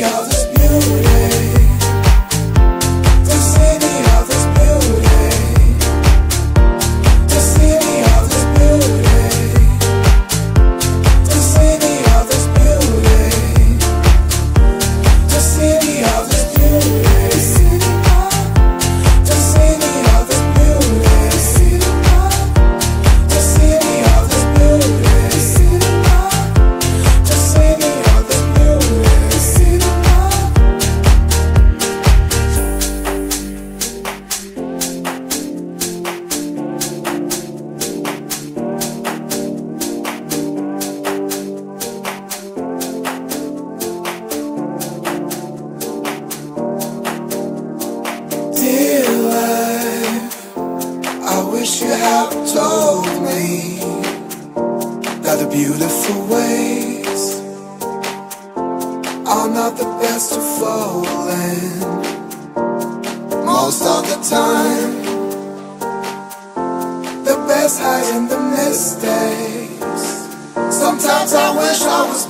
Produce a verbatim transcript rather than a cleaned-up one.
all this beauty, to see me all this beauty, to see me all this beauty, to see me all this beauty, to see me all this beauty, to see me all this beauty, to see me all this beauty, to see me all this beauty. Dear life, I wish you had told me that the beautiful ways are not the best to fall in. Most of the time, the best hides in the mistakes. Sometimes I wish I was